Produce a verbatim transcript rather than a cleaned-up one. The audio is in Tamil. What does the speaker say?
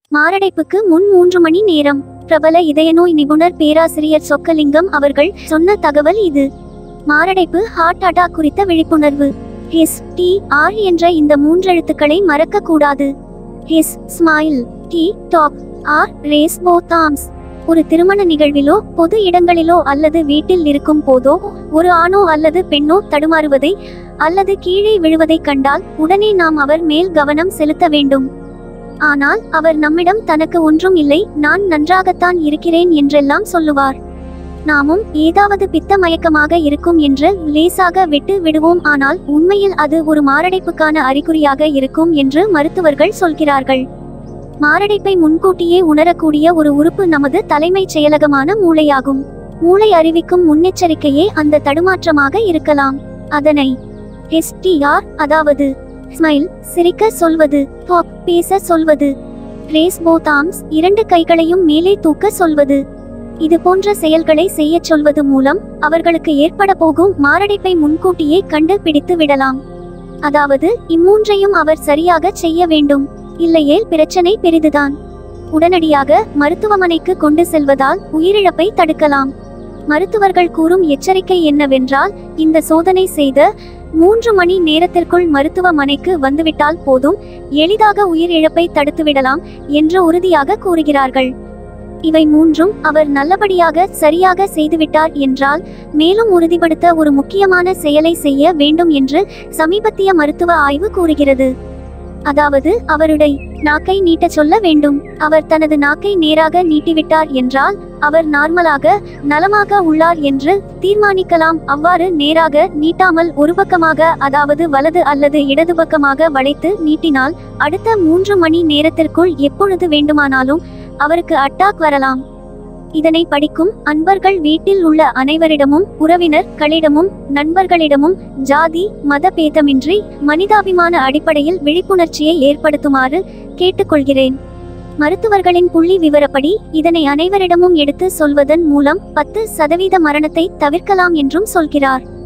மாரடைப்புக்கு முன் மூன்று மணி நேரம். பிரபல இதயநோய் நிபுணர் பேராசிரியர் சொக்கலிங்கம் அவர்கள் சொன்ன தகவல் இது. மாரடைப்பு ஹார்ட் அட்டாக் குறித்த விழிப்புணர்வு. ஹிஸ் டி ஆர் என்ற இந்த மூன்றெழுத்துக்களை மறக்க கூடாது. His smile, T talk, R raise both arms. ஒரு திருமண நிகழ்விலோ பொது இடங்களிலோ அல்லது வீட்டில் இருக்கும் போதோ ஒரு ஆணோ அல்லது பெண்ணோ தடுமாறுவதை அல்லது கீழே விழுவதை கண்டால் உடனே நாம் அவர் மேல் கவனம் செலுத்த வேண்டும். ஆனால் அவர் நம்மிடம் தனக்கு ஒன்றும் இல்லை, நான் நன்றாகத்தான் இருக்கிறேன் என்றெல்லாம் சொல்லுவார். நாமும் ஏதாவது பித்த மயக்கமாக இருக்கும் என்று லேசாக விட்டு விடுவோம். ஆனால் உண்மையில் அது ஒரு மாரடைப்புக்கான அறிகுறியாக இருக்கும் என்று மருத்துவர்கள் சொல்கிறார்கள். மாரடைப்பை முன்கூட்டியே உணரக்கூடிய ஒரு உறுப்பு நமது தலைமைச் செயலகமான மூளையாகும். மூளை அறிவிக்கும் முன்னெச்சரிக்கையே அந்த தடுமாற்றமாக இருக்கலாம். அதனை எஸ் டி ஆர், அதாவது ஸ்மைல், சிரிக்க சொல்வது, டாக், பேச சொல்வது, ரேஸ் போத் ஆர்ம்ஸ், இரண்டு கைகளையும் மேலே தூக்க சொல்வது, இது போன்ற செயல்களை செய்ய சொல்வது மூலம் அவர்களுக்கு ஏற்பட போகும் மாரடைப்பை முன்கூட்டியே கண்டு பிடித்து விடலாம். அதாவது இம்மூன்றையும் அவர் சரியாக செய்ய வேண்டும். இல்லையேல் பிரச்சனை பெரிதுதான். உடனடியாக மருத்துவமனைக்கு கொண்டு செல்வதால் உயிரிழப்பை தடுக்கலாம். மருத்துவர்கள் கூறும் எச்சரிக்கை என்னவென்றால், இந்த சோதனை செய்த மூன்று மணி நேரத்திற்குள் மருத்துவமனைக்கு வந்துவிட்டால் போதும், எளிதாக உயிர் இழப்பை தடுத்துவிடலாம் என்று உறுதியாக கூறுகிறார்கள். இவை மூன்றும் அவர் நல்லபடியாக சரியாக செய்துவிட்டார் என்றால் மேலும் உறுதிப்படுத்த ஒரு முக்கியமான செயலை செய்ய வேண்டும் என்று சமீபத்திய மருத்துவ ஆய்வு கூறுகிறது. அதாவது அவருடைய நாக்கை நீட்ட சொல்ல வேண்டும். அவர் தனது நாக்கை நேராக நீட்டிவிட்டார் என்றால் அவர் நார்மலாக நலமாக உள்ளார் என்று தீர்மானிக்கலாம். அவ்வாறு நேராக நீட்டாமல் ஒரு பக்கமாக, அதாவது வலது அல்லது இடது பக்கமாக வளைத்து நீட்டினால் அடுத்த மூன்று மணி நேரத்திற்குள் எப்பொழுது வேண்டுமானாலும் அவருக்கு அட்டாக் வரலாம். இதனை படிக்கும் அன்பர்கள் வீட்டில் உள்ள அனைவரிடமும், உறவினர்களிடமும், நண்பர்களிடமும் ஜாதி மத பேதமின்றி மனிதாபிமான அடிப்படையில் விழிப்புணர்ச்சியை ஏற்படுத்துமாறு கேட்டுக்கொள்கிறேன். மருத்துவர்களின் புள்ளி விவரப்படி இதனை அனைவரிடமும் எடுத்து சொல்வதன் மூலம் பத்து சதவீத மரணத்தை தவிர்க்கலாம் என்றும் சொல்கிறார்.